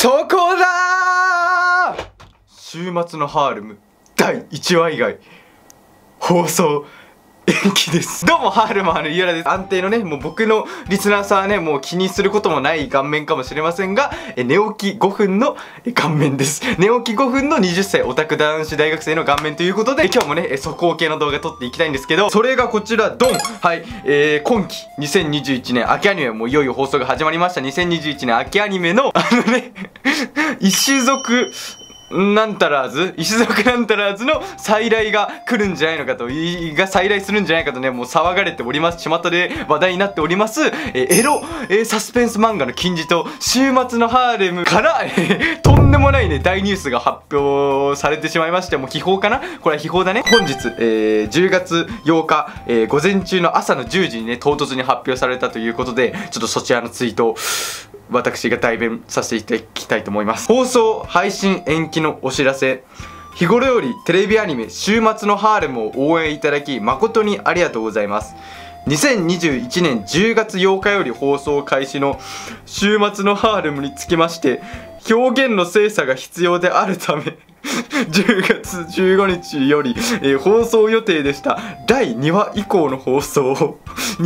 そこだー。週末のハーレム第1話以外放送延期です。どうもハーレムのゆうらです。安定のね、もう僕のリスナーさんはね、もう気にすることもない顔面かもしれませんが、寝起き5分の顔面です。寝起き5分の20歳オタク男子大学生の顔面ということで、今日もね、速報系の動画撮っていきたいんですけど、それがこちら、ドン。はい、今期2021年秋アニメもいよいよ放送が始まりました。2021年秋アニメの石族なんたらーず石族なんたらーずの再来が来るんじゃないのかと、再来するんじゃないかとね、もう騒がれております。巷で話題になっております、エロ、サスペンス漫画の金字と週末のハーレムから、とんでもないね、大ニュースが発表されてしまいまして、もう秘宝かな、これは秘宝だね。本日、10月8日、午前中の朝の10時にね、唐突に発表されたということで、ちょっとそちらのツイートを私が代弁させていただきたいと思います。放送配信延期のお知らせ。日頃よりテレビアニメ週末のハーレムを応援いただき誠にありがとうございます。2021年10月8日より放送開始の週末のハーレムにつきまして、表現の精査が必要であるため10月15日より、放送予定でした第2話以降の放送を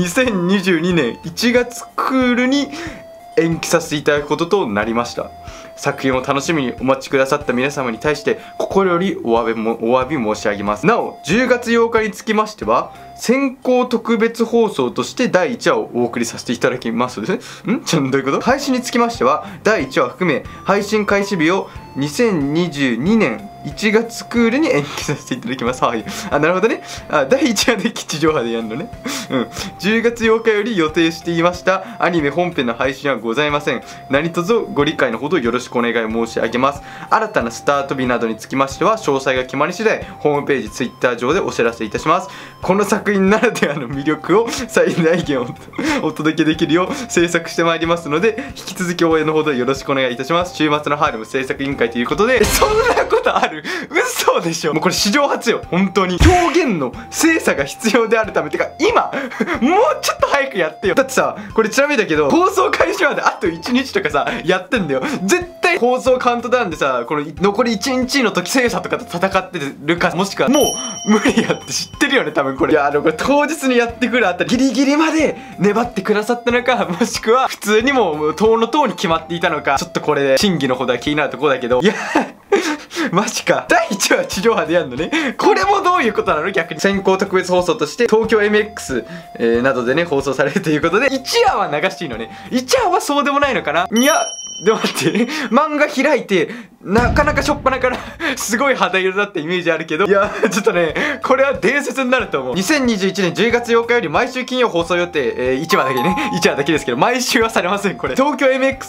2022年1月クールに延期させていただくこととなりました。作品を楽しみにお待ちくださった皆様に対して心よりお詫び申し上げます。なお10月8日につきましては先行特別放送として第1話をお送りさせていただきます。どういうこと？配信につきましては第1話含め配信開始日を2022年1月クールに延期させていただきます。はい。なるほどね。第1話で地上波でやるのね。10月8日より予定していましたアニメ本編の配信はございません。何卒ご理解のほどよろしくお願い申し上げます。新たなスタート日などにつきましては詳細が決まり次第ホームページ、ツイッター上でお知らせいたします。この作品ならではの魅力を最大限お届けできるよう制作してまいりますので、引き続き応援のほどよろしくお願いいたします。週末のハーレム制作委員会ということで、そんなことある？嘘でしょ。もうこれ史上初よ、本当に。表現の精査が必要であるため、てか今もうちょっと早くやってよ。だってさ、これちなみにだけど放送開始まであと1日とかさやってんだよ。絶対放送カウントダウンでさ、この残り1日の時精査とかと戦ってるか、もしくはもう無理やって知ってるよね多分これ。いやこれ当日にやってくるあたりギリギリまで粘ってくださったのか、もしくは普通にもう当の当に決まっていたのか、ちょっとこれで真偽のほどは気になるところだけど、いやマジか。第1話地上波でやるのね。これもどういうことなの？逆に先行特別放送として東京 MX、などでね放送されるということで、1話は流していいのね。1話はそうでもないのかな。いやでも待って、漫画開いてなかなかしょっぱなからすごい肌色だったイメージあるけど、いやちょっとねこれは伝説になると思う。2021年10月8日より毎週金曜放送予定、1話だけね、1話だけですけど毎週はされません。これ東京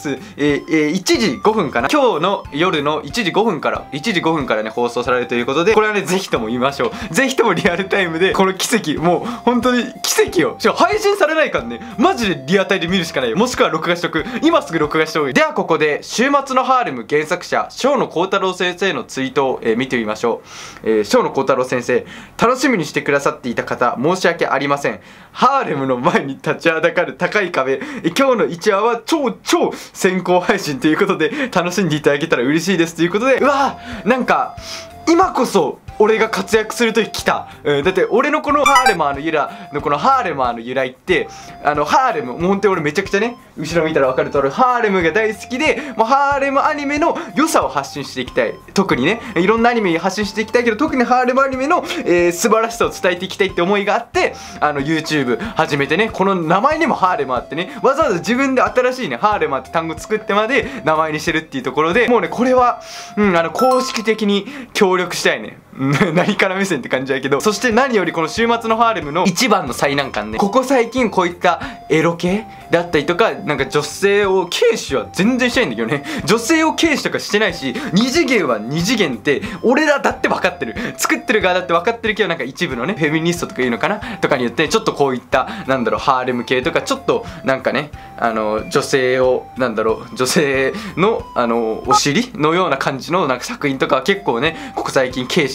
MX、1時5分かな、今日の夜の1時5分からね放送されるということで、これはねぜひとも見ましょう。ぜひともリアルタイムでこの奇跡、もう本当に奇跡よ。しかも配信されないからね、マジでリアタイで見るしかないよ。もしくは録画しとく。今すぐ録画しておいて。ではここで週末のハーレム原作者生野幸太郎先生のツイートを、見てみましょう。生野幸太郎先生、楽しみにしてくださっていた方申し訳ありません。ハーレムの前に立ちはだかる高い壁、今日の1話は超先行配信ということで楽しんでいただけたら嬉しいですということで、うわーなんか今こそ俺が活躍する時来た。だって俺のこのハーレマーの由来のこのハーレマーの由来ってハーレム、もう本当に俺めちゃくちゃね、後ろ見たら分かる通りハーレムが大好きで、もうハーレムアニメの良さを発信していきたい。特にねいろんなアニメに発信していきたいけど、特にハーレムアニメの、素晴らしさを伝えていきたいって思いがあって、YouTube 始めてね、この名前にもハーレマーってね、わざわざ自分で新しいねハーレマーって単語作ってまで名前にしてるっていうところで、もうねこれは公式的に協力したいね。何から目線って感じだけど、そして何よりこの週末のハーレムの一番の最難関ね、ここ最近こういったエロ系だったりとか、なんか女性を軽視は全然しないんだけどね、女性を軽視とかしてないし、二次元は二次元って俺らだって分かってる、作ってる側だって分かってるけど、なんか一部のねフェミニストとかいうのかなとかによって、ちょっとこういったなんだろうハーレム系とか、ちょっとなんかね女性をなんだろう女性のお尻のような感じのなんか作品とかは結構ねここ最近軽視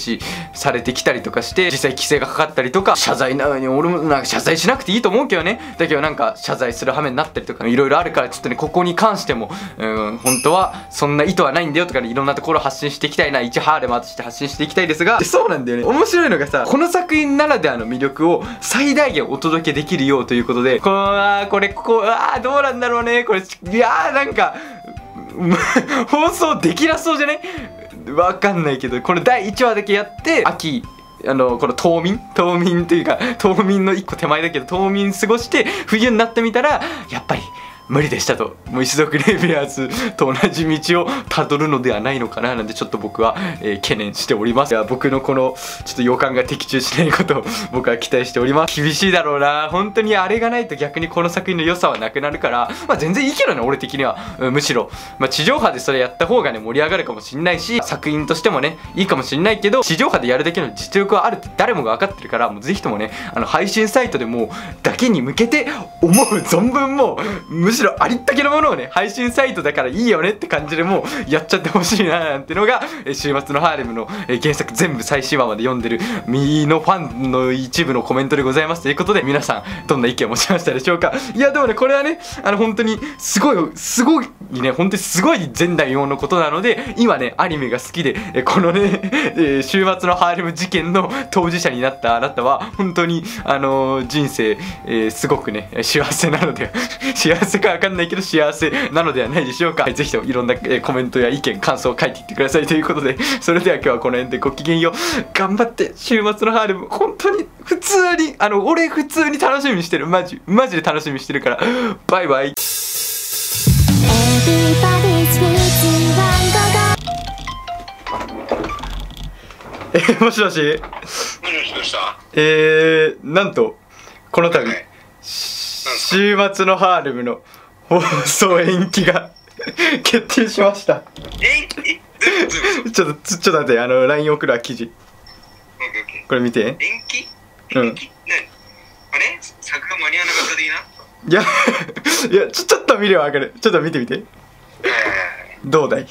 視されてきたりとかして、実際規制がかかったりとか、謝罪なのに俺もなんか謝罪しなくていいと思うけどね。だけどなんか謝罪する羽目になったりとかいろいろあるから、ちょっとねここに関しても本当はそんな意図はないんだよとかね、いろんなところを発信していきたいな、一ハーレマーとして発信していきたいですが、そうなんだよね。面白いのがさ、この作品ならではの魅力を最大限お届けできるようということで、これどうなんだろうね、これいやーなんか放送できなそうじゃね、わかんないけど、この第1話だけやって秋この冬眠というか、冬眠の一個手前だけど冬眠過ごして冬になってみたらやっぱり無理でしたと、もう一族レベアーズと同じ道をたどるのではないのかななんてちょっと僕は、懸念しております。いや僕のこのちょっと予感が的中しないことを僕は期待しております。厳しいだろうな、本当にあれがないと逆にこの作品の良さはなくなるから、まあ全然いいけどね俺的には、むしろ、まあ、地上波でそれやった方がね盛り上がるかもしんないし、作品としてもねいいかもしんないけど、地上波でやるだけの実力はあるって誰もが分かってるから、もうぜひともね配信サイトでもうだけに向けて思う存分もうむしろありったけのものをね配信サイトだからいいよねって感じでもうやっちゃってほしいななんてのが週末のハーレムの原作全部最新話まで読んでるミのファンの一部のコメントでございますということで、皆さんどんな意見を持ちましたでしょうか。いやでもねこれはね本当にすごいね、本当にすごい前代未聞のことなので、今ねアニメが好きでこのね週末のハーレム事件の当事者になったあなたは本当に人生すごくね幸せなので幸せか分かんないけど幸せなのではないでしょうか。ぜひともいろんなコメントや意見感想を書いていってくださいということで、それでは今日はこの辺でごきげんよう。頑張って週末のハーレム本当に普通に俺普通に楽しみにしてる、マジで楽しみにしてるから、バイバイ。もしもし。 もしもし、どうした？ なんとこの度、週末のハーレムの放送延期が決定しました。ちょっと待って、LINE 送るわ、記事。これ見て。 延期？ うん。 あれ？作が間に合わなかった的な？ いや、ちょっと見ればわかる。ちょっと見てみて。どうだい？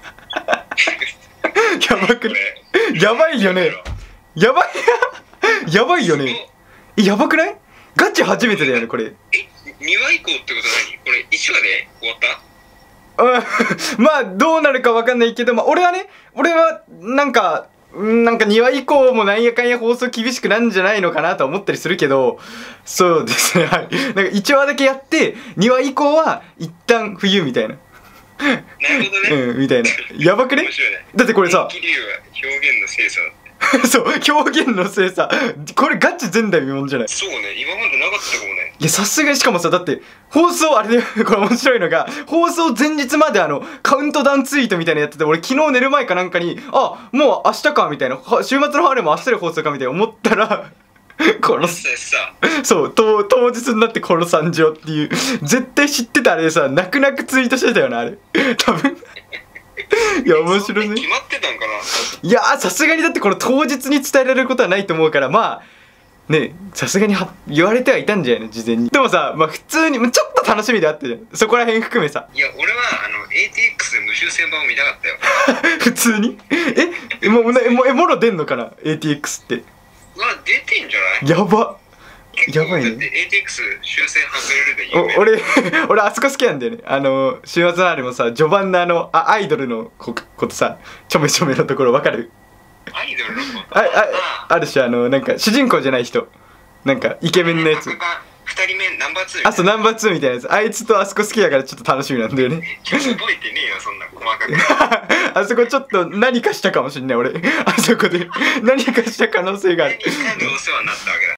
やばくね？やばいよね。やばいよね。やばくない？ガチ初めてだよね、これ。 2話以降ってこと何？これ1話で終わった？ まあどうなるかわかんないけど、まあ俺はなんか2話以降もなんやかんや放送厳しくなんじゃないのかなと思ったりするけど、そうですね、はい。なんか1話だけやって2話以降は一旦冬みたいな。 なるほどね。 うん、みたいな。やばくね？ 面白いね。 だってこれさ、 延期理由は表現の精査だって。 そう、表現の精査。これガチ前代未聞じゃない？ そうね、今までなかったかもね。 いや、さすがに、しかもさ、だって放送あれでこれ面白いのが、放送前日までカウントダウンツイートみたいなのやってて、俺昨日寝る前かなんかに、あ、もう明日かみたいな、週末のハーレム明日で放送かみたいな思ったらこのそう当日になってこの惨状っていう、絶対知ってたあれでさ、泣く泣くツイートしてたよな、あれ多分いや面白いね。 決まってたんかな。 いやさすがにだってこの当日に伝えられることはないと思うから、まあね、さすがに言われてはいたんじゃないの、事前に。でもさ、まあ普通にちょっと楽しみであったじゃん、そこら辺含めさ。 いや俺はATX で無修正版を見たかったよ。 普通にもろ出んのかな ATX って。 出てんじゃない？ やばいね。 だって ATX 修正外れるで有名。 俺あそこ好きなんだよね。週末のあれもさ、序盤のアイドルのことさ、ちょめちょめのところわかる？ アイドルの子？ あるし、なんか主人公じゃない人、なんかイケメンのやつ。 2人目ナンバー2。 あ、そうナンバー2みたいなやつ。あいつとあそこ好きだからちょっと楽しみなんだよね。 覚えてねえよそんな細かく。 あそこちょっと何かしたかもしんない俺。あそこで何かした可能性がある。 何かでお世話になったわ